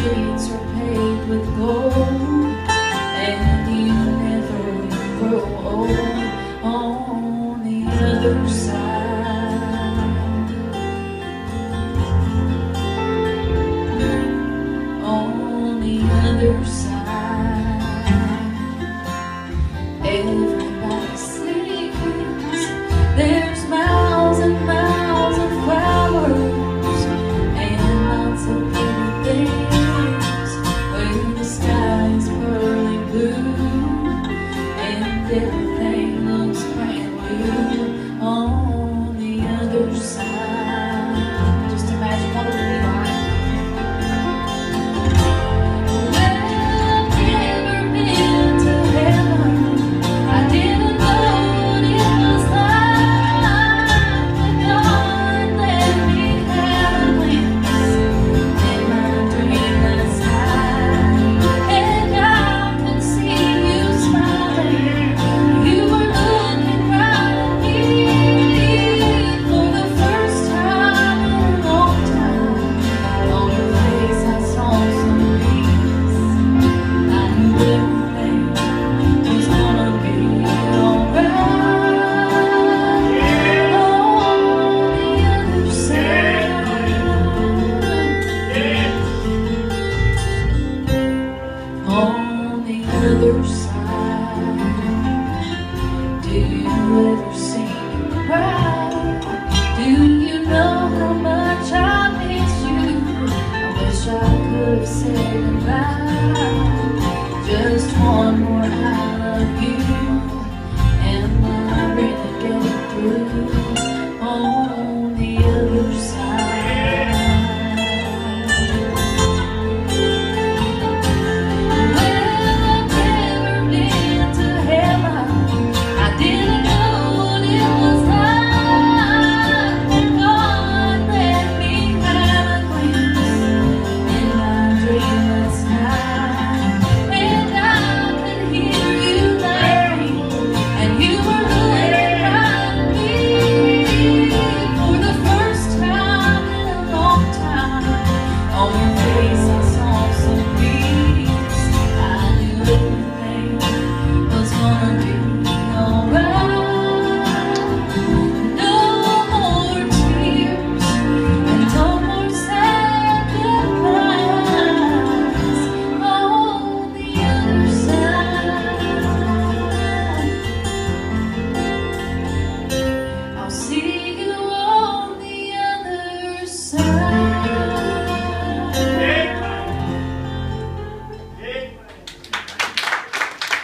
streets are paved with gold, and you never grow old on the other side. On the other side, everybody sleeps. There's miles and miles of flowers and lots of pretty things, where the sky is pearly blue and everything looks brand new on the other side. Just imagine what it would be like. On the other side, do you ever see me cry? Do you know how much I miss you? I wish I could have said goodbye.